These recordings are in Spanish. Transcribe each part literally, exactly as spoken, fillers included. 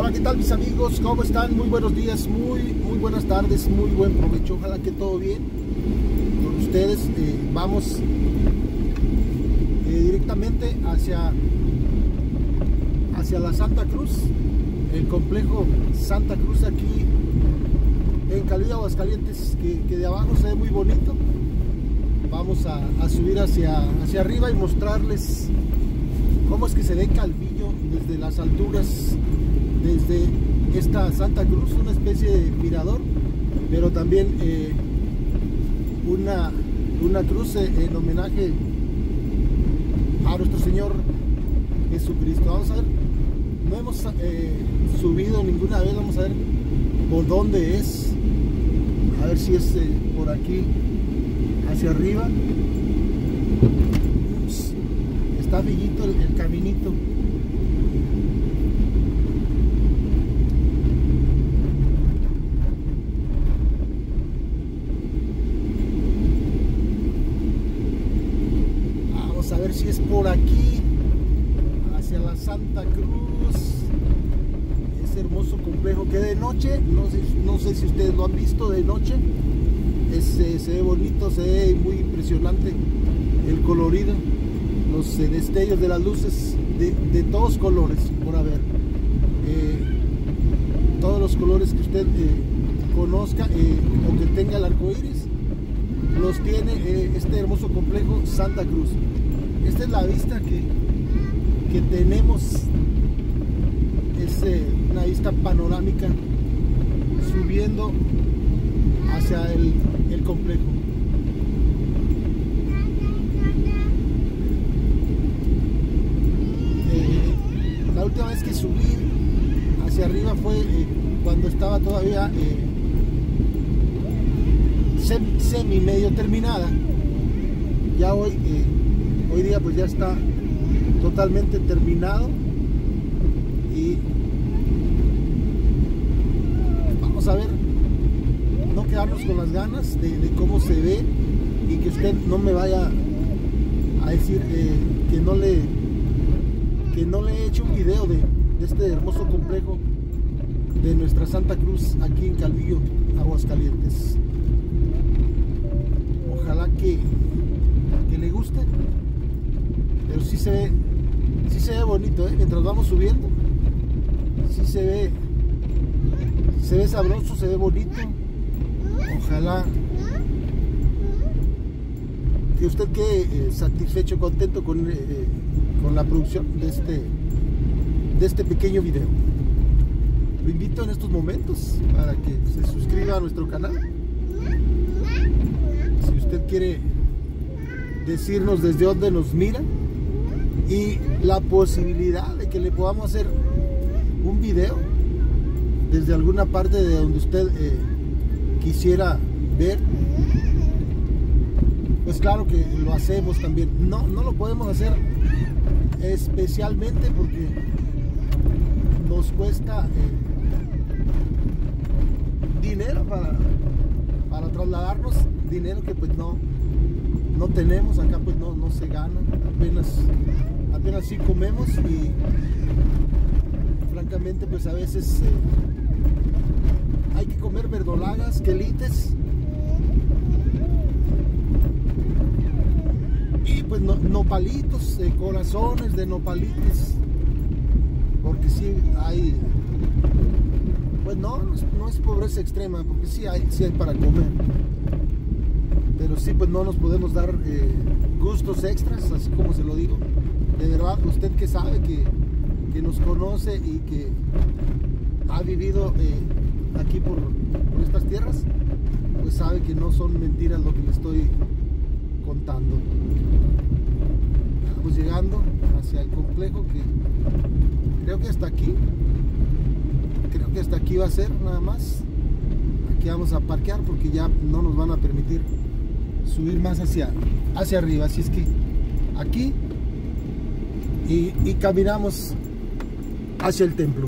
Hola, ¿qué tal mis amigos? ¿Cómo están? Muy buenos días, muy, muy buenas tardes, muy buen provecho. Ojalá que todo bien con ustedes. Eh, vamos eh, directamente hacia, hacia la Santa Cruz, el complejo Santa Cruz aquí en Calvillo, Aguascalientes, que, que de abajo se ve muy bonito. Vamos a, a subir hacia, hacia arriba y mostrarles cómo es que se ve Calvillo desde las alturas, desde esta Santa Cruz, una especie de mirador, pero también eh, una, una cruz en homenaje a nuestro Señor Jesucristo. Vamos a ver, no hemos eh, subido ninguna vez, vamos a ver por dónde es, a ver si es eh, por aquí hacia arriba. Ups, está bellito el, el caminito. Vamos a ver si es por aquí hacia la Santa Cruz, ese hermoso complejo que de noche, no sé, no sé si ustedes lo han visto de noche. Es, eh, se ve bonito, se ve muy impresionante el colorido, los eh, destellos de las luces de, de todos colores por haber, eh, todos los colores que usted eh, conozca eh, o que tenga el arco iris, los tiene eh, este hermoso complejo Santa Cruz. Esta es la vista que, que tenemos, es eh, una vista panorámica subiendo hacia el, el complejo. Eh, la última vez que subí hacia arriba fue eh, cuando estaba todavía eh, sem, semi medio terminada. Ya hoy, eh, hoy día pues ya está totalmente terminado y vamos a ver, no quedarnos con las ganas de, de cómo se ve y que usted no me vaya a decir eh, que no le que no le he hecho un video de, de este hermoso complejo de nuestra Santa Cruz aquí en Calvillo, Aguascalientes. Ojalá que, que le guste, pero sí se ve sí se ve bonito, ¿eh? Mientras vamos subiendo sí se ve se ve sabroso, se ve bonito. Ojalá que usted quede eh, satisfecho, contento con, eh, con la producción de este, de este pequeño video. Lo invito en estos momentos para que se suscriba a nuestro canal. Si usted quiere decirnos desde dónde nos mira y la posibilidad de que le podamos hacer un video desde alguna parte de donde usted eh, quisiera ver, pues claro que lo hacemos también. No, no lo podemos hacer especialmente porque nos cuesta eh, dinero para, para trasladarnos, dinero que pues no, no tenemos acá, pues no, no se gana, apenas, apenas sí comemos y francamente pues a veces eh, hay que comer verdolagas, quelites y pues no, nopalitos, eh, corazones de nopalitos, porque sí hay, pues no, no es, no es pobreza extrema, porque sí hay, sí hay para comer, pero sí pues no nos podemos dar eh, gustos extras, así como se lo digo. De verdad, usted que sabe, que, que nos conoce y que ha vivido eh, aquí por, por estas tierras, pues sabe que no son mentiras lo que le estoy contando. Estamos llegando hacia el complejo, que creo que hasta aquí creo que hasta aquí va a ser nada más. Aquí vamos a parquear porque ya no nos van a permitir subir más hacia, hacia arriba, así es que aquí y, y caminamos hacia el templo.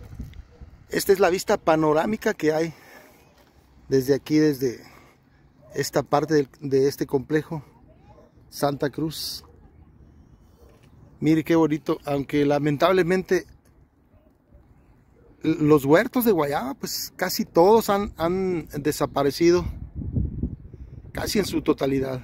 Esta es la vista panorámica que hay desde aquí, desde esta parte de, de este complejo Santa Cruz. Mire qué bonito, aunque lamentablemente los huertos de guayaba, pues casi todos han, han desaparecido, casi en su totalidad.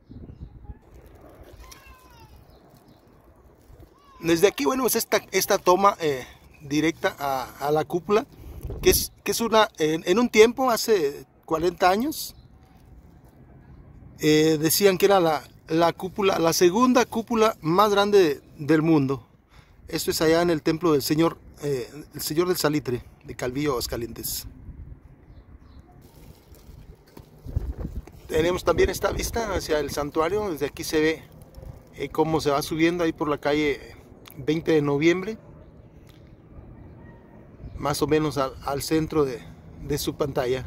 Desde aquí, bueno, pues esta, esta toma eh, directa a, a la cúpula, que es, que es una, en, en un tiempo, hace cuarenta años, eh, decían que era la, la cúpula, la segunda cúpula más grande del mundo. Esto es allá en el templo del Señor, eh, el Señor del Salitre, de Calvillo, Aguascalientes. Tenemos también esta vista hacia el santuario. Desde aquí se ve eh, cómo se va subiendo ahí por la calle veinte de noviembre, más o menos al, al centro de, de su pantalla.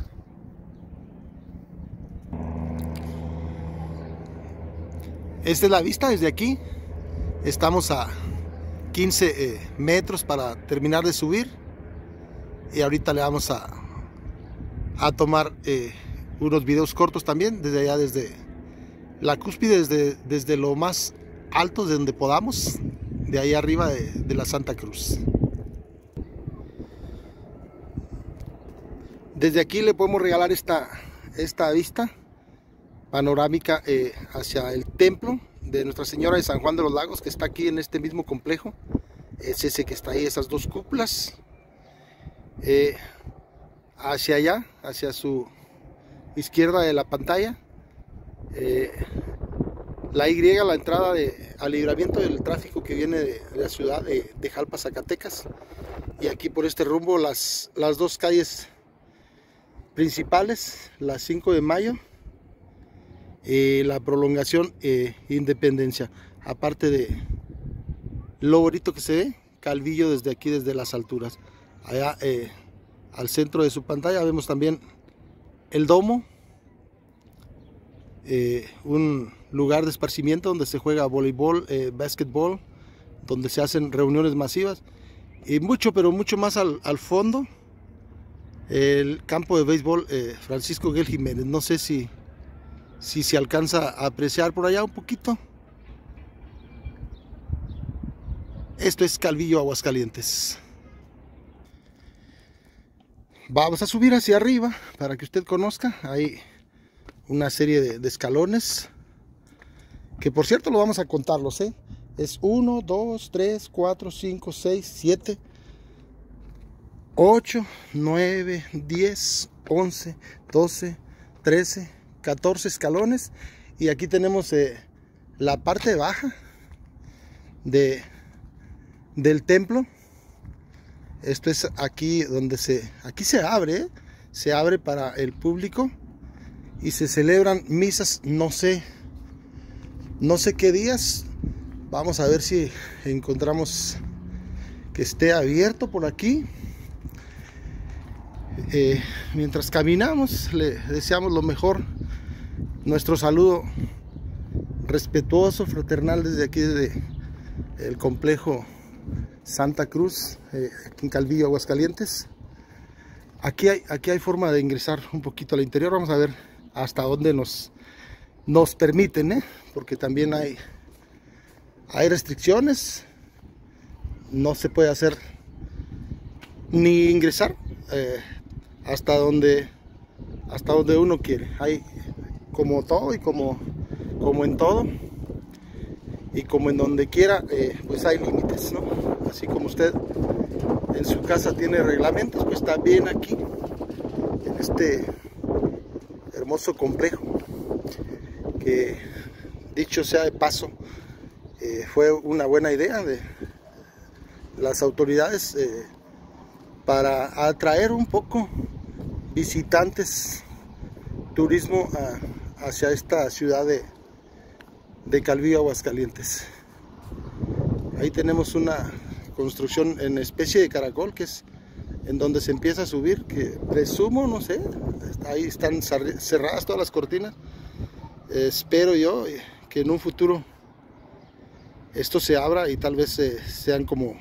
Esta es la vista desde aquí. Estamos a quince eh, metros para terminar de subir, y ahorita le vamos a, a tomar eh, unos videos cortos también desde allá, desde la cúspide, desde, desde lo más alto de donde podamos, de ahí arriba de, de la Santa Cruz. Desde aquí le podemos regalar esta, esta vista panorámica eh, hacia el templo de Nuestra Señora de San Juan de los Lagos, que está aquí en este mismo complejo. Es ese que está ahí, esas dos cúpulas. Eh, hacia allá, hacia su izquierda de la pantalla, eh, la Y, la entrada de, al libramiento del tráfico que viene de, de la ciudad de, de Jalpa, Zacatecas. Y aquí por este rumbo las, las dos calles principales, la cinco de mayo y la prolongación eh, Independencia. Aparte de lo bonito que se ve Calvillo desde aquí, desde las alturas. Allá eh, al centro de su pantalla vemos también el domo, eh, un lugar de esparcimiento donde se juega voleibol, eh, básquetbol, donde se hacen reuniones masivas, y mucho, pero mucho más al, al fondo, el campo de béisbol eh, Francisco Guel Jiménez. No sé si, si se alcanza a apreciar por allá un poquito. Esto es Calvillo, Aguascalientes. Vamos a subir hacia arriba para que usted conozca. Hay una serie de, de escalones, que por cierto lo vamos a contarlos, ¿eh? Es uno, dos, tres, cuatro, cinco, seis, siete, ocho, nueve, diez, once, doce, trece, catorce escalones. Y aquí tenemos eh, la parte baja de, del templo. Esto es aquí donde se, aquí se abre, ¿eh? Se abre para el público y se celebran misas, no sé, no sé qué días. Vamos a ver si encontramos que esté abierto por aquí. Eh, mientras caminamos, le deseamos lo mejor. Nuestro saludo respetuoso, fraternal desde aquí, desde el complejo Santa Cruz, eh, aquí en Calvillo, Aguascalientes. Aquí hay, aquí hay forma de ingresar un poquito al interior. Vamos a ver hasta dónde nos, nos permiten, ¿eh? Porque también hay, hay restricciones. No se puede hacer ni ingresar eh, hasta donde hasta donde uno quiere. Hay como todo y como, como en todo, y como en donde quiera, eh, pues hay límites, ¿no? Así como usted en su casa tiene reglamentos, pues también aquí en este hermoso complejo, que dicho sea de paso, eh, fue una buena idea de las autoridades eh, para atraer un poco visitantes, turismo a, hacia esta ciudad de, de Calvillo, Aguascalientes. Ahí tenemos una construcción en especie de caracol, que es en donde se empieza a subir, que presumo, no sé, ahí están cerradas todas las cortinas. Eh, espero yo que en un futuro esto se abra y tal vez eh, sean como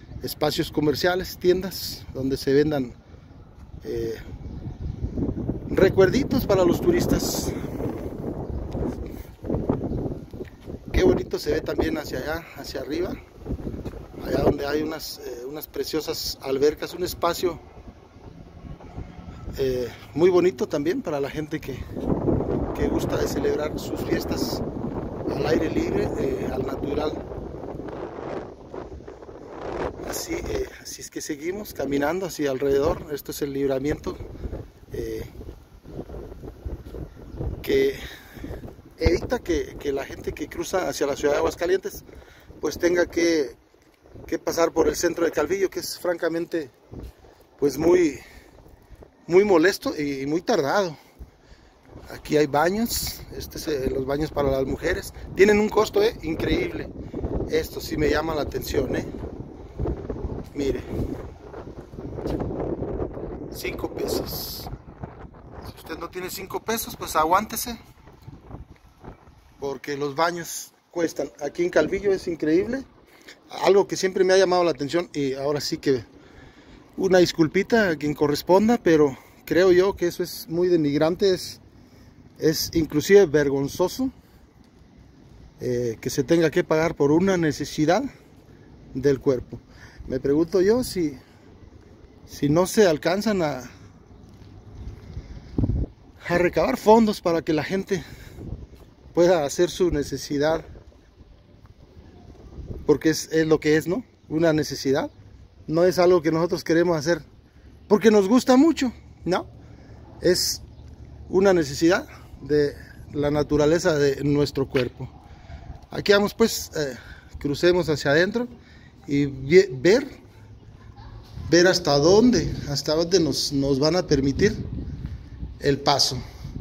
espacios comerciales, tiendas, donde se vendan eh, recuerditos para los turistas. Qué bonito se ve también hacia allá, hacia arriba, allá donde hay unas, eh, unas preciosas albercas, un espacio eh, muy bonito también para la gente que, que gusta de celebrar sus fiestas al aire libre, eh, al natural. Así, eh, así es que seguimos caminando hacia alrededor. Esto es el libramiento eh, que evita que, que la gente que cruza hacia la ciudad de Aguascalientes pues tenga que, que pasar por el centro de Calvillo, que es francamente pues muy, muy molesto y muy tardado. Aquí hay baños, este es eh, los baños para las mujeres, tienen un costo eh, increíble. Esto sí me llama la atención, eh. Mire, cinco pesos. Si usted no tiene cinco pesos, pues aguántese, porque los baños cuestan. Aquí en Calvillo es increíble, algo que siempre me ha llamado la atención, y ahora sí que una disculpita a quien corresponda, pero creo yo que eso es muy denigrante, es, es inclusive vergonzoso eh, que se tenga que pagar por una necesidad del cuerpo. Me pregunto yo si, si no se alcanzan a, a recabar fondos para que la gente pueda hacer su necesidad, porque es, es lo que es, ¿no? Una necesidad. No es algo que nosotros queremos hacer porque nos gusta mucho, no. Es una necesidad de la naturaleza de nuestro cuerpo. Aquí vamos pues, eh, crucemos hacia adentro y ver, ver hasta dónde, hasta dónde nos, nos van a permitir el paso.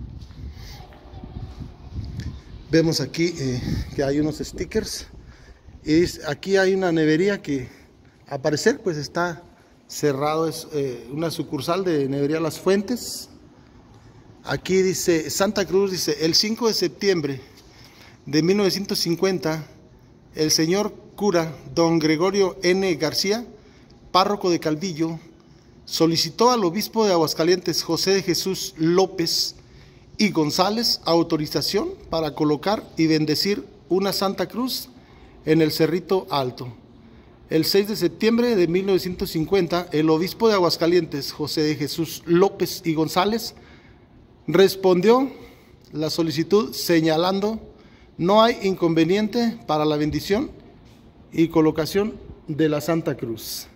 Vemos aquí eh, que hay unos stickers y aquí hay una nevería que a parecer pues está cerrado, es eh, una sucursal de Nevería Las Fuentes. Aquí dice Santa Cruz, dice el cinco de septiembre de mil novecientos cincuenta, el señor cura don Gregorio N. García, párroco de Calvillo, solicitó al obispo de Aguascalientes José de Jesús López y González autorización para colocar y bendecir una Santa Cruz en el Cerrito Alto. El seis de septiembre de mil novecientos cincuenta, el obispo de Aguascalientes José de Jesús López y González respondió la solicitud señalando: no hay inconveniente para la bendición y colocación de la Santa Cruz.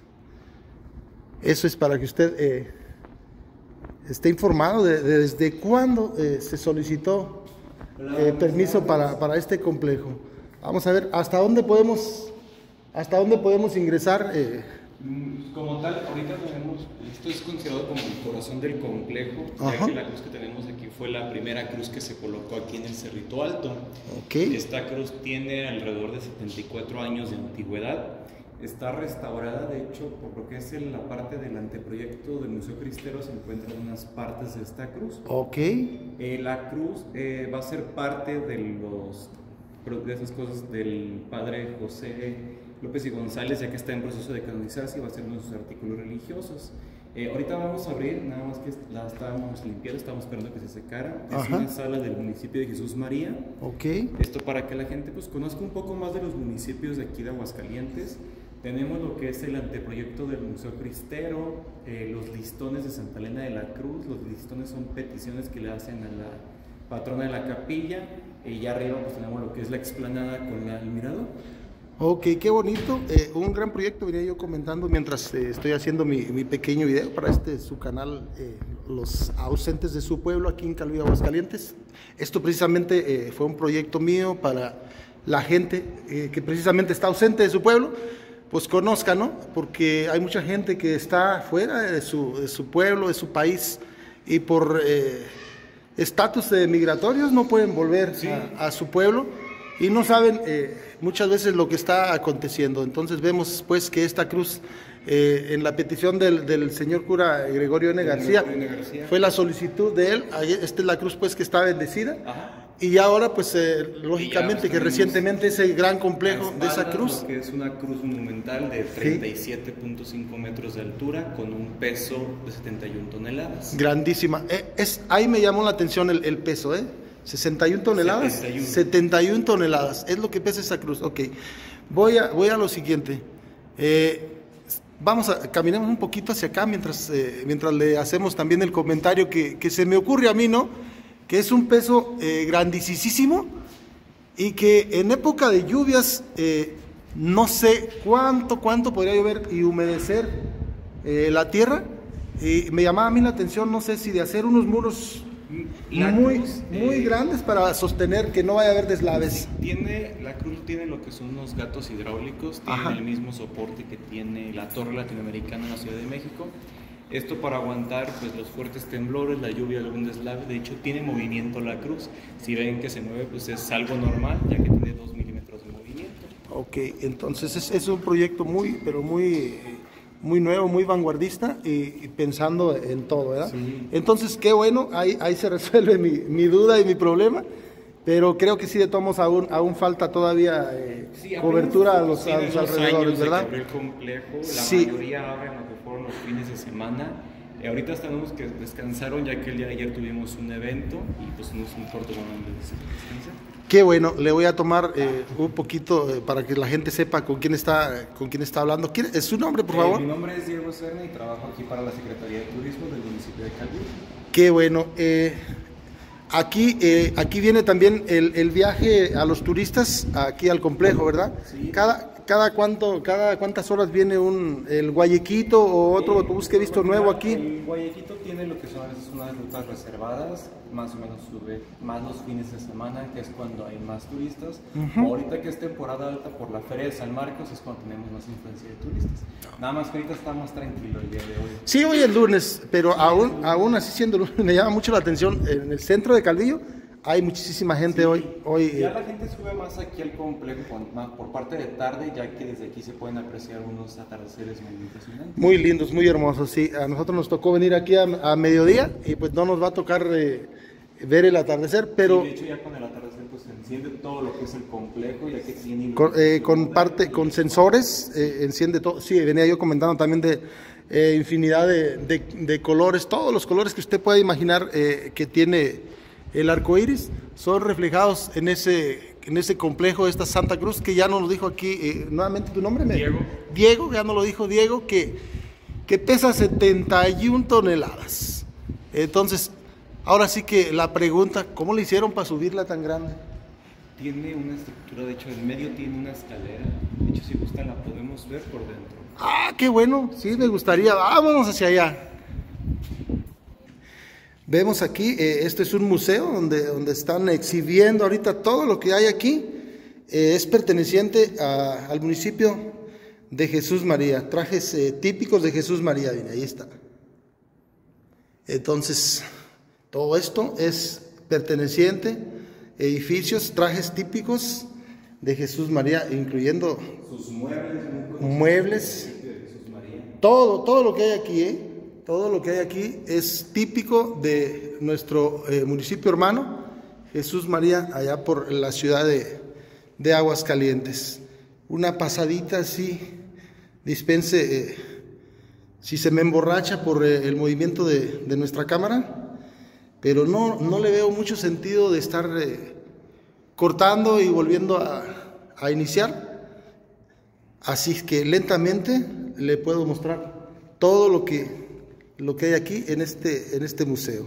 Eso es para que usted eh, esté informado de, de desde cuándo eh, se solicitó eh, permiso para, para este complejo. Vamos a ver hasta dónde podemos, hasta dónde podemos ingresar. Eh. Como tal, ahorita tenemos, esto es considerado como el corazón del complejo, ya Ajá. que la cruz que tenemos aquí fue la primera cruz que se colocó aquí en el Cerrito Alto. Okay. Esta cruz tiene alrededor de setenta y cuatro años de antigüedad. Está restaurada, de hecho, por lo que es en la parte del anteproyecto del Museo Cristero se encuentran unas partes de esta cruz. Ok. Eh, la cruz eh, va a ser parte de, los, de esas cosas del padre José López y González, ya que está en proceso de canonizarse y va a ser uno de sus artículos religiosos. Eh, ahorita vamos a abrir, nada más que la estábamos limpiando, estábamos esperando que se secara. Es Ajá. una sala del municipio de Jesús María. Okay. Esto para que la gente pues conozca un poco más de los municipios de aquí de Aguascalientes. Tenemos lo que es el anteproyecto del Museo Cristero, eh, los listones de Santa Elena de la Cruz. Los listones son peticiones que le hacen a la patrona de la capilla. Y ya arriba pues tenemos lo que es la explanada con la, el mirador. Ok, qué bonito, eh, un gran proyecto, venía yo comentando mientras eh, estoy haciendo mi, mi pequeño video para este su canal, eh, Los Ausentes de su Pueblo, aquí en Calvillo, Aguascalientes. Esto precisamente eh, fue un proyecto mío para la gente eh, que precisamente está ausente de su pueblo, pues conozca, ¿no? Porque hay mucha gente que está fuera de su, de su pueblo, de su país, y por estatus eh, migratorios no pueden volver sí. a, a su pueblo y no saben eh, muchas veces lo que está aconteciendo. Entonces vemos pues que esta cruz, eh, en la petición del, del señor cura Gregorio N. García, Gregorio N. García, fue la solicitud de él. Esta es la cruz pues que está bendecida. Ajá. Y ahora, pues, eh, lógicamente, pues, que recientemente ese gran complejo de esa cruz. Que es una cruz monumental de treinta y siete punto cinco metros de altura con un peso de setenta y una toneladas. Grandísima. Eh, es, ahí me llamó la atención el, el peso, ¿eh? sesenta y una toneladas. setenta y una. setenta y una toneladas. Es lo que pesa esa cruz. Ok. Voy a, voy a lo siguiente. Eh, vamos a, caminemos un poquito hacia acá mientras, eh, mientras le hacemos también el comentario que, que se me ocurre a mí, ¿no? Que es un peso eh, grandísimo y que en época de lluvias eh, no sé cuánto, cuánto podría llover y humedecer eh, la tierra. Y me llamaba a mí la atención, no sé si de hacer unos muros la muy, cruz, muy eh, grandes para sostener que no vaya a haber deslaves. Tiene, la cruz tiene lo que son unos gatos hidráulicos, tiene Ajá. el mismo soporte que tiene la Torre Latinoamericana en la Ciudad de México. Esto para aguantar pues, los fuertes temblores, la lluvia, algún deslave. De hecho, tiene movimiento la cruz. Si ven que se mueve, pues es algo normal, ya que tiene dos milímetros de movimiento. Ok, entonces es, es un proyecto muy, pero muy, muy nuevo, muy vanguardista y, y pensando en todo, ¿verdad? Sí. Entonces, qué bueno, ahí, ahí se resuelve mi, mi duda y mi problema. Pero creo que sí, de todos modos, aún, aún falta todavía eh, sí, cobertura a los, a los alrededores, ¿verdad? El complejo, la sí. mayoría abren lo que fueron los fines de semana. Eh, ahorita tenemos que descansaron, ya que el día de ayer tuvimos un evento y pues no es un corto momento de descansar. Qué bueno, le voy a tomar eh, un poquito eh, para que la gente sepa con quién está, con quién está hablando. ¿Quién es su nombre, por favor? Eh, mi nombre es Diego Serna y trabajo aquí para la Secretaría de Turismo del municipio de Calvillo. Qué bueno. Eh, Aquí, eh, aquí viene también el, el viaje a los turistas, aquí al complejo, ¿verdad? Sí. Cada, cada, cuánto, cada cuántas horas viene un, el Guayequito o otro eh, autobús que he visto nuevo aquí. El Guayequito tiene lo que son unas rutas reservadas, más o menos sube más los fines de semana, que es cuando hay más turistas. Uh-huh. Ahorita que es temporada alta por la Feria de San Marcos es cuando tenemos más influencia de turistas. Nada más que ahorita está más tranquilo el día de hoy. Sí, hoy es lunes, pero sí, aún, es aún así siendo lunes me llama mucho la atención. En el centro de Calvillo hay muchísima gente sí, hoy, hoy. Ya la gente sube más aquí al complejo por, por parte de tarde, ya que desde aquí se pueden apreciar unos atardeceres muy impresionantes. Muy lindos, muy hermosos, sí. A nosotros nos tocó venir aquí a, a mediodía y pues no nos va a tocar eh, ver el atardecer, pero... Sí, de hecho ya con el atardecer pues se enciende todo lo que es el complejo, ya que tiene... Con, eh, con parte, con sensores, eh, enciende todo. Sí, venía yo comentando también de eh, infinidad de, de, de colores, todos los colores que usted pueda imaginar eh, que tiene el arco iris, son reflejados en ese, en ese complejo de esta Santa Cruz, que ya nos lo dijo aquí, eh, nuevamente tu nombre, Diego. Diego, ya nos lo dijo Diego, que, que pesa setenta y una toneladas. Entonces, ahora sí que la pregunta, ¿cómo le hicieron para subirla tan grande? Tiene una estructura, de hecho, en medio tiene una escalera. De hecho, si gusta la podemos ver por dentro. Ah, qué bueno, sí, me gustaría. Vámonos hacia allá. Vemos aquí, eh, este es un museo donde, donde están exhibiendo ahorita todo lo que hay aquí. Eh, es perteneciente a, al municipio de Jesús María. Trajes eh, típicos de Jesús María, mira, ahí está. Entonces, todo esto es perteneciente, edificios, trajes típicos de Jesús María, incluyendo sus muebles, muebles, todo, todo lo que hay aquí, ¿eh? Todo lo que hay aquí es típico de nuestro eh, municipio hermano, Jesús María, allá por la ciudad de, de Aguascalientes. Una pasadita así, dispense, eh, si se me emborracha por eh, el movimiento de, de nuestra cámara, pero no, no le veo mucho sentido de estar eh, cortando y volviendo a, a iniciar. Así que lentamente le puedo mostrar todo lo que, lo que hay aquí en este, en este museo.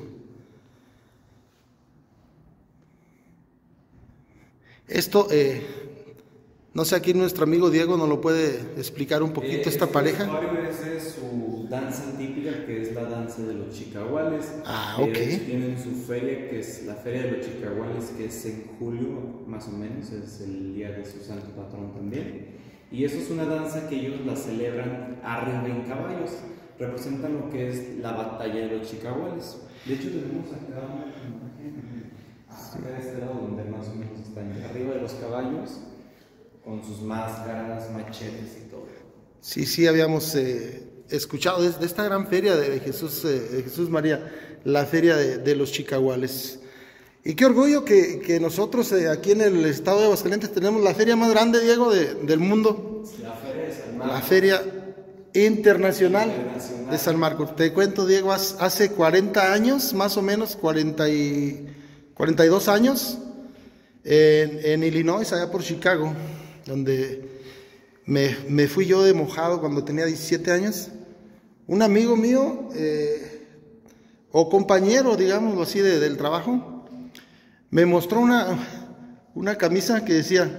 Esto, eh, no sé, aquí nuestro amigo Diego nos lo puede explicar un poquito, eh, esta este pareja. Esa es su danza típica, que es la danza de los chicahuales. Ah, ok. Eh, tienen su feria, que es la feria de los chicahuales, que es en julio, más o menos, es el día de su santo patrón también. Y eso es una danza que ellos la celebran arriba en caballos. Representan lo que es la batalla de los chicahuales. De hecho, tenemos acá una imagen, acá de este lado, donde más o menos están arriba de los caballos, con sus máscaras, machetes y todo. Sí, sí, habíamos eh, escuchado de, de esta gran feria de Jesús, eh, de Jesús María, la feria de, de los chicahuales. Y qué orgullo que, que nosotros eh, aquí en el estado de Aguascalientes tenemos la feria más grande, Diego, de, del mundo. La feria de San Marcos. La Feria Internacional, Internacional de San Marcos. Te cuento, Diego, hace cuarenta años, más o menos, cuarenta y, cuarenta y dos años, en, en Illinois, allá por Chicago, donde me, me fui yo de mojado cuando tenía diecisiete años. Un amigo mío, eh, o compañero, digámoslo así, de, del trabajo, me mostró una, una camisa que decía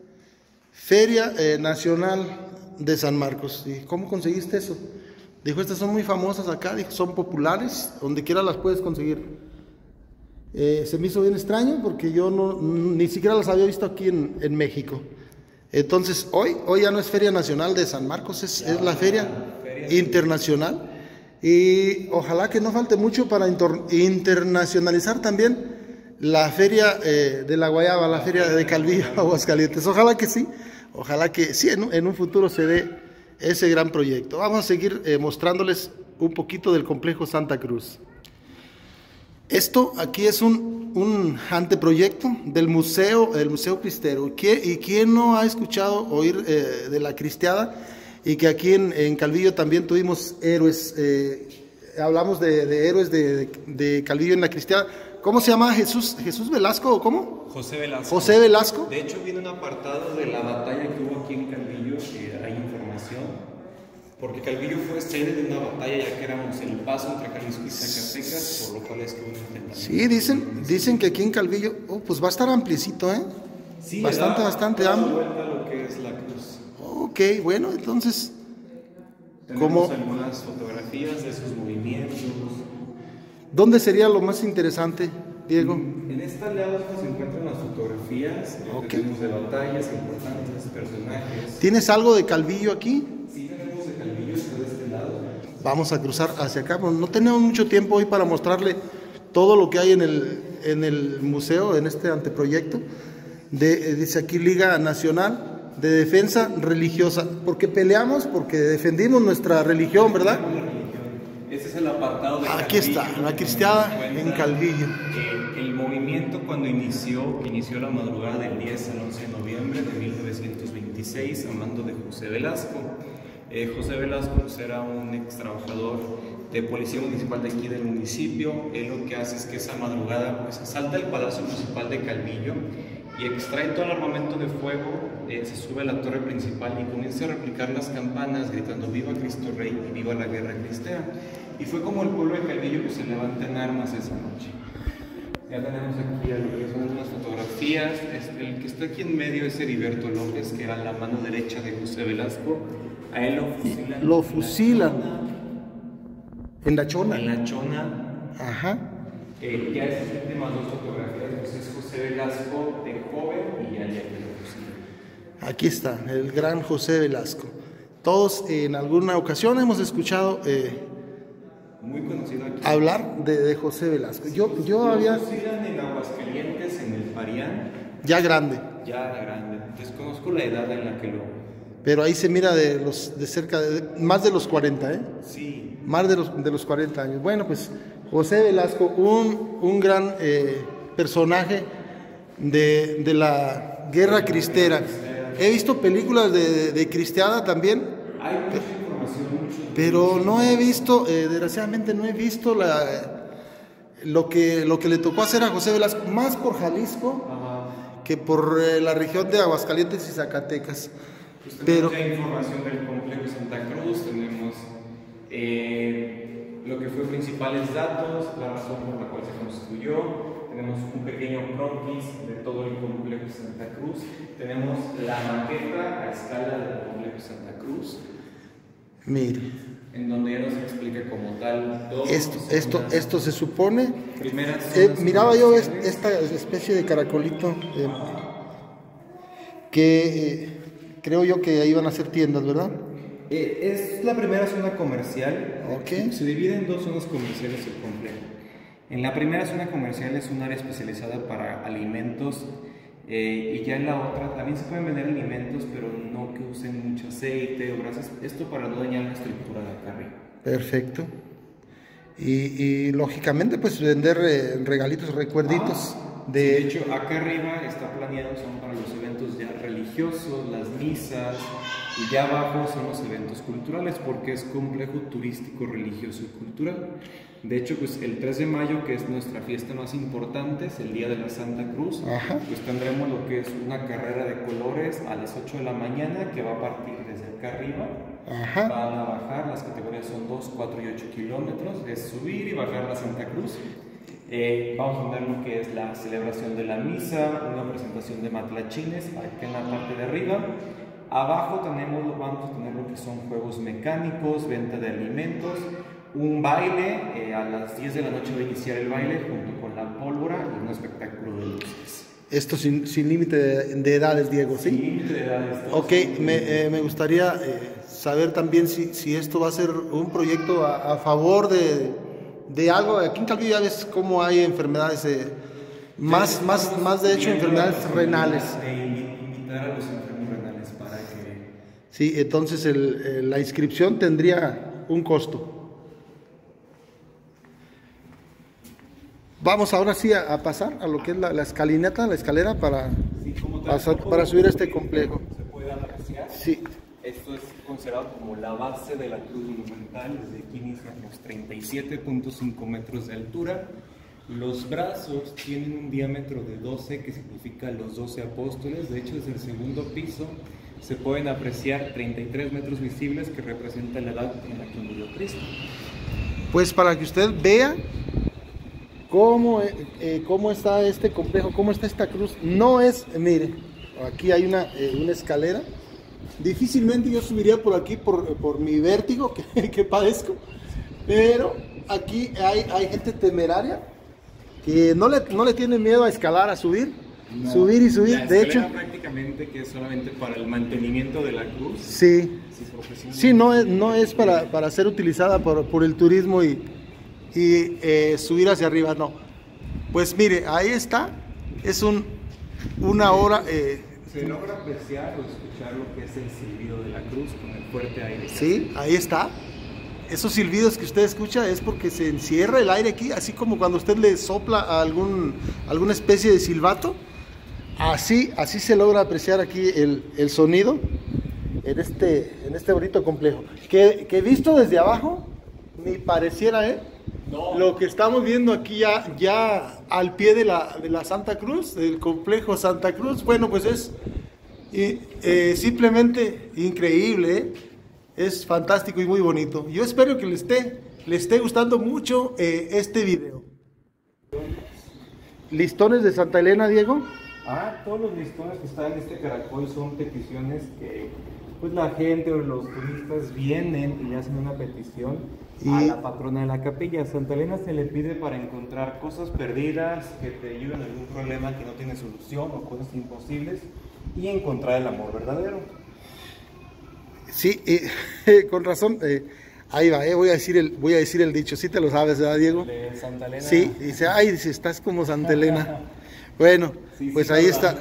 Feria eh, Nacional de San Marcos. ¿Y cómo conseguiste eso? Dijo, estas son muy famosas acá, dijo, son populares, donde quiera las puedes conseguir. Eh, se me hizo bien extraño porque yo no, ni siquiera las había visto aquí en, en México. Entonces hoy, hoy ya no es Feria Nacional de San Marcos, es, es la Feria Internacional. Y ojalá que no falte mucho para internacionalizar también la feria eh, de la Guayaba, la feria de Calvillo, Aguascalientes. Ojalá que sí, ojalá que sí, en, en un futuro se dé ese gran proyecto. Vamos a seguir eh, mostrándoles un poquito del complejo Santa Cruz. Esto aquí es un, un anteproyecto del museo, el Museo Cristero. ¿Y quién no ha escuchado oír eh, de la Cristeada? Y que aquí en, en Calvillo también tuvimos héroes, eh, hablamos de, de héroes de, de, de Calvillo en la Cristeada. ¿Cómo se llama? Jesús, Jesús Velasco, ¿o cómo? José Velasco. José Velasco. De hecho, viene un apartado de la batalla que hubo aquí en Calvillo, que hay información, porque Calvillo fue sede de una batalla, ya que éramos el paso entre Jalisco y Zacatecas, por lo cual es que hubo un enfrentamiento. Sí, dicen, dicen que aquí en Calvillo, oh, pues va a estar ampliecito, ¿eh? Sí, bastante, da, bastante da amplio. vuelta a lo que es la cruz. Ok, bueno, entonces, tenemos ¿cómo? Algunas fotografías de sus movimientos. ¿Dónde sería lo más interesante, Diego? En esta lado se encuentran las fotografías, okay. Tenemos de batallas importantes, personajes. ¿Tienes algo de Calvillo aquí? Sí, tenemos de Calvillo, está de este lado. Vamos a cruzar hacia acá. Bueno, no tenemos mucho tiempo hoy para mostrarle todo lo que hay en el, en el museo, en este anteproyecto. De, dice aquí Liga Nacional de Defensa Religiosa. Porque peleamos, porque defendimos nuestra religión, ¿verdad? Ese es el apartado de Aquí Calvillo, está, la Cristeada en Calvillo. Eh, el movimiento cuando inició, inició la madrugada del diez al once de noviembre de mil novecientos veintiséis, a mando de José Velasco. Eh, José Velasco pues, era un ex trabajador de policía municipal de aquí del municipio. Él lo que hace es que esa madrugada pues, asalta el Palacio Municipal de Calvillo y extrae todo el armamento de fuego, eh, se sube a la torre principal y comienza a replicar las campanas gritando ¡Viva Cristo Rey y viva la guerra cristera! Y fue como el pueblo de Calvillo que se levanta en armas esa noche. Ya tenemos aquí algunas fotografías. El que está aquí en medio es Heriberto López, que era la mano derecha de José Velasco. A él lo fusilan. Lo fusilan. En la chona. En la chona. Ajá. Eh, ya esas últimas dos fotografías, pues es José Velasco de joven y ya ya que lo fusilan. Aquí está, el gran José Velasco. Todos en alguna ocasión hemos escuchado eh, muy conocido aquí hablar de, de José Velasco. Yo, yo lo había... fusilan en Aguascalientes, en el Parián. Ya grande. Ya grande. Desconozco la edad en la que lo... Pero ahí se mira de los de cerca de, de más de los cuarenta, ¿eh? Sí. Más de los, de los cuarenta años. Bueno, pues José Velasco, un, un gran eh, personaje de, de la guerra cristera. He visto películas de, de, de Cristeada también. Hay mucha información, mucho. Pero no he visto, eh, desgraciadamente no he visto la, lo, que, lo que le tocó hacer a José Velasco, más por Jalisco Ajá. que por eh, la región de Aguascalientes y Zacatecas. Pues pero ya información del complejo Santa Cruz, tenemos eh, lo que fue principales datos, la razón por la cual se construyó, tenemos un pequeño croquis de todo el complejo Santa Cruz, tenemos la maqueta a escala del complejo Santa Cruz. Mire, en donde ya nos explica como tal todo. Esto, esto, esto se supone. Primeras eh, miraba yo es, esta especie de caracolito eh, que eh, creo yo que ahí van a ser tiendas, ¿verdad? Eh, es la primera zona comercial. Okay. Se divide en dos zonas comerciales el complejo. En la primera zona comercial es un área especializada para alimentos. Eh, y ya en la otra también se pueden vender alimentos, pero no que usen mucho aceite o grasas, esto para no dañar la estructura de la carne. Perfecto. Y, y lógicamente pues vender eh, regalitos, recuerditos. Ah, De, sí, de hecho, acá arriba está planeado, son para los eventos ya religiosos, las misas, y ya abajo son los eventos culturales, porque es complejo turístico, religioso y cultural. De hecho, pues el tres de mayo, que es nuestra fiesta más importante, es el Día de la Santa Cruz, Ajá. pues tendremos lo que es una carrera de colores a las ocho de la mañana, que va a partir desde acá arriba. Ajá. Van a bajar, las categorías son dos, cuatro y ocho kilómetros, es subir y bajar la Santa Cruz. Eh, vamos a ver lo que es la celebración de la misa, una presentación de matlachines, aquí en la parte de arriba. Abajo tenemos, vamos a tener lo que son juegos mecánicos, venta de alimentos, un baile, eh, a las diez de la noche va a iniciar el baile junto con la pólvora y un espectáculo de luces. Esto sin, sin límite de, de edades, Diego, ¿sí? Sin límite de edades. Ok, me, eh, me gustaría eh, saber también si, si esto va a ser un proyecto a, a favor de, de algo. Aquí en Calvillo ya ves cómo hay enfermedades, eh, más, sí, más, más de hecho enfermedades renales. De invitar a los enfermos renales para que... Sí, entonces el, el, la inscripción tendría un costo. Vamos ahora sí a, a pasar a lo que es la, la escalinata, la escalera para, sí, pasar, para subir a este complejo. Se puede apreciar. Sí. Esto es considerado como la base de la cruz monumental. Desde aquí inician los treinta y siete punto cinco metros de altura. Los brazos tienen un diámetro de doce, que significa los doce apóstoles. De hecho, desde el segundo piso se pueden apreciar treinta y tres metros visibles, que representan la edad en la que murió Cristo. Pues para que usted vea cómo, eh, cómo está este complejo, cómo está esta cruz. No es, mire, aquí hay una, eh, una escalera. Difícilmente yo subiría por aquí por, por mi vértigo que, que padezco, pero aquí hay, hay gente temeraria que no le, no le tiene miedo a escalar, a subir, no, subir y subir. La de hecho, prácticamente que es solamente para el mantenimiento de la cruz. Sí, sí, no es, no es para, para ser utilizada por, por el turismo y, y eh, subir hacia arriba, no. Pues mire, ahí está, es un, una hora... Eh, Se logra apreciar o escuchar lo que es el silbido de la cruz con el fuerte aire. Sí, ahí está. Esos silbidos que usted escucha es porque se encierra el aire aquí, así como cuando usted le sopla a algún, alguna especie de silbato. Así, así se logra apreciar aquí el, el sonido en este, en este bonito complejo. Que, que visto desde abajo, ni pareciera, ¿eh? No. Lo que estamos viendo aquí ya, ya al pie de la, de la Santa Cruz, del complejo Santa Cruz, bueno, pues es y, eh, simplemente increíble, ¿eh? Es fantástico y muy bonito. Yo espero que le esté, le esté gustando mucho eh, este video. ¿Listones de Santa Elena, Diego? Ah, todos los listones que están en este caracol son peticiones que pues la gente o los turistas vienen y le hacen una petición y... a la patrona de la capilla. Santa Elena se le pide para encontrar cosas perdidas, que te ayuden en algún problema que no tiene solución o cosas imposibles, y encontrar el amor verdadero. Sí, eh, con razón, eh, ahí va, eh, voy, a decir el, voy a decir el dicho, sí te lo sabes, ¿verdad, Diego? De Santa Elena. Sí, dice, ay, dice, estás como Santa Elena. Bueno, sí, pues sí, ahí está.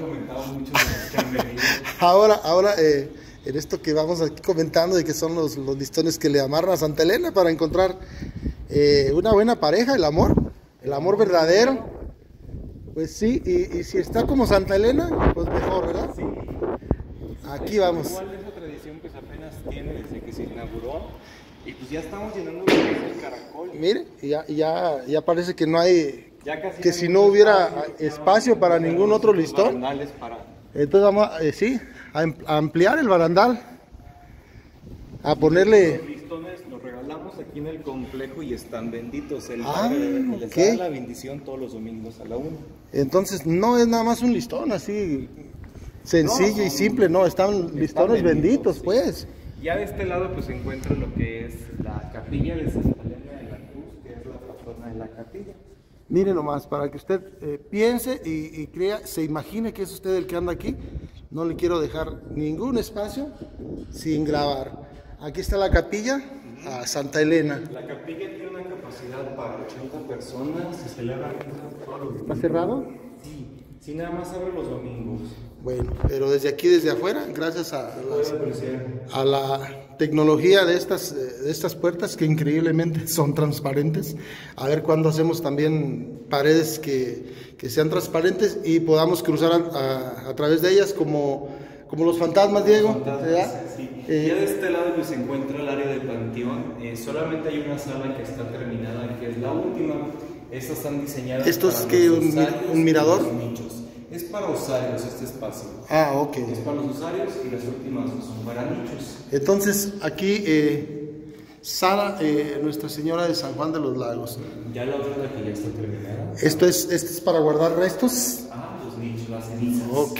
Ahora, ahora eh, en esto que vamos aquí comentando de que son los, los listones que le amarran a Santa Elena para encontrar eh, una buena pareja, el amor, el amor verdadero. Pues sí, y, y si está como Santa Elena, pues mejor, ¿verdad? Sí. Aquí vamos. Igual esa tradición pues apenas tiene desde que se inauguró y pues ya estamos llenando lo que es el caracol. Mire, ya, ya, ya parece que no hay, que si no hubiera espacio, espacio para ningún otro listón, para... entonces vamos a, eh, sí, a ampliar el barandal, a ponerle... Los listones los regalamos aquí en el complejo y están benditos. El ah, padre les okay. da la bendición todos los domingos a la una. Entonces no es nada más un listón así... sencillo no, y simple, no, están listones benditos, benditos sí. Pues. Ya de este lado pues se encuentra lo que es la capilla de Santa Elena de la Cruz, que es la patrona de la capilla. Mire nomás, para que usted eh, piense y, y crea, se imagine que es usted el que anda aquí, no le quiero dejar ningún espacio sin grabar. Aquí está la capilla a Santa Elena. La capilla tiene una capacidad para ochenta personas, se celebra todos los días. ¿Está cerrado? Sí, sí, nada más abre los domingos. Bueno, pero desde aquí, desde afuera, gracias a, las, a la tecnología de estas, de estas puertas que increíblemente son transparentes. A ver cuándo hacemos también paredes que, que sean transparentes y podamos cruzar a, a, a través de ellas como, como los fantasmas, Diego. Fantasmas, sí. eh, ya de este lado pues, se encuentra el área del panteón. Eh, solamente hay una sala que está terminada, que es la última. Estas están diseñadas ¿Esto es para que los un, osarios un mirador? y los nichos. Es para osarios este espacio. Ah, ok. Es para los osarios y las últimas son para nichos. Entonces, aquí, eh, Sara, eh, Nuestra Señora de San Juan de los Lagos. Ya la otra es la que ya está terminada. ¿Esto es, esto es para guardar restos? Ah, los nichos, las cenizas. Ok.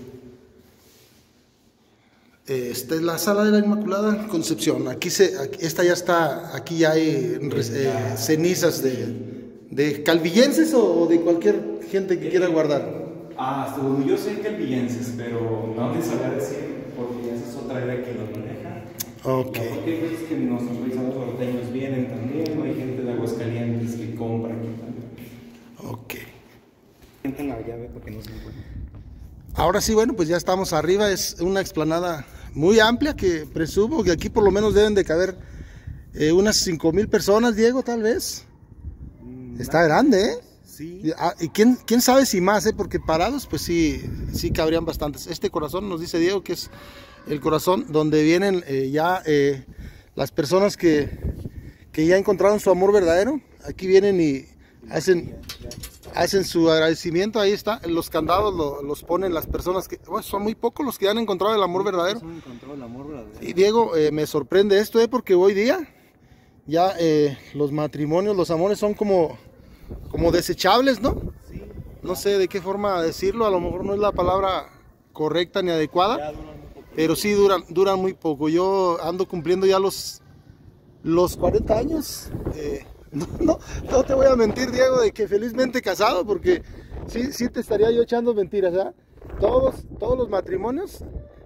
Esta es la Sala de la Inmaculada Concepción. Aquí se, aquí, esta ya está, aquí ya hay eh, cenizas de, de calvillenses o de cualquier gente que quiera guardar. Ah, hasta donde yo sé que villenses, pero no te sabría decir porque esa es otra idea que lo maneja. Ok. No, porque hay veces que nuestros paisanos norteños vienen también, o hay gente de Aguascalientes que compra aquí también. Ok. Sienten la llave porque no se encuentra. Ahora sí, bueno, pues ya estamos arriba. Es una explanada muy amplia que presumo que aquí por lo menos deben de caber eh, unas cinco mil personas, Diego, tal vez. Mm, Está grande, ¿eh? Sí. Y quién, quién sabe si más, ¿eh? Porque parados, pues sí, sí cabrían bastantes. Este corazón, nos dice Diego, que es el corazón donde vienen eh, ya eh, las personas que, que ya encontraron su amor verdadero. Aquí vienen y hacen, hacen su agradecimiento. Ahí está, los candados lo, los ponen las personas que, bueno, son muy pocos los que han encontrado el amor verdadero. El amor verdadero. Y Diego, eh, me sorprende esto, ¿eh? Porque hoy día ya eh, los matrimonios, los amores son como... como desechables, ¿no? Sí. No sé de qué forma decirlo, a lo mejor no es la palabra correcta ni adecuada, pero sí duran, duran muy poco. Yo ando cumpliendo ya los, los cuarenta años, eh, no, no, no te voy a mentir, Diego, de que felizmente casado, porque sí, sí te estaría yo echando mentiras, ¿verdad? Todos, todos los matrimonios,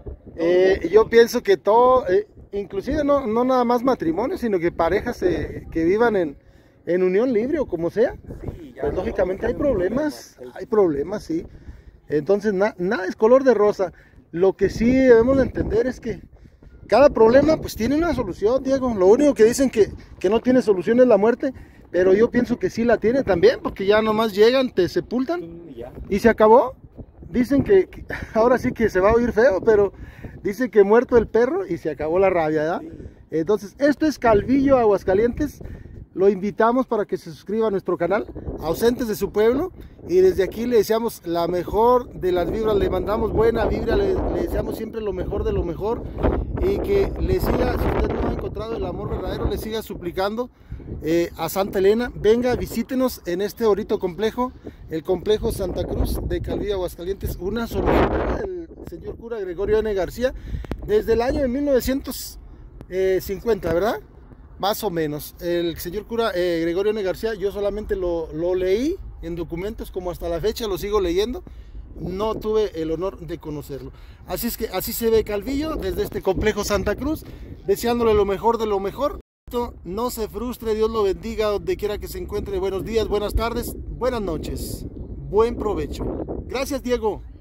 eh, yo pienso que todo, eh, inclusive no, no nada más matrimonios, sino que parejas eh, que vivan en en unión libre o como sea, sí, pues lógicamente hay problemas, hay problemas, sí. Entonces na, nada es color de rosa. Lo que sí debemos de entender es que cada problema pues tiene una solución, Diego. Lo único que dicen que, que no tiene solución es la muerte, pero yo pienso que sí la tiene también, porque ya nomás llegan, te sepultan y se acabó. Dicen que, que ahora sí que se va a oír feo, pero dicen que muerto el perro y se acabó la rabia, ¿verdad? Entonces esto es Calvillo, Aguascalientes. Lo invitamos para que se suscriba a nuestro canal, Ausentes de su Pueblo, y desde aquí le deseamos la mejor de las vibras, le mandamos buena vibra, le, le deseamos siempre lo mejor de lo mejor, y que le siga, si usted no ha encontrado el amor verdadero, le siga suplicando eh, a Santa Elena. Venga, visítenos en este bonito complejo, el complejo Santa Cruz de Calvillo, Aguascalientes, una solución del señor cura Gregorio N. García, desde el año de mil novecientos cincuenta, ¿verdad? Más o menos. El señor cura eh, Gregorio N. García, yo solamente lo, lo leí en documentos, como hasta la fecha lo sigo leyendo. No tuve el honor de conocerlo. Así es que así se ve Calvillo desde este complejo Santa Cruz, deseándole lo mejor de lo mejor. No se frustre, Dios lo bendiga donde quiera que se encuentre. Buenos días, buenas tardes, buenas noches. Buen provecho. Gracias, Diego.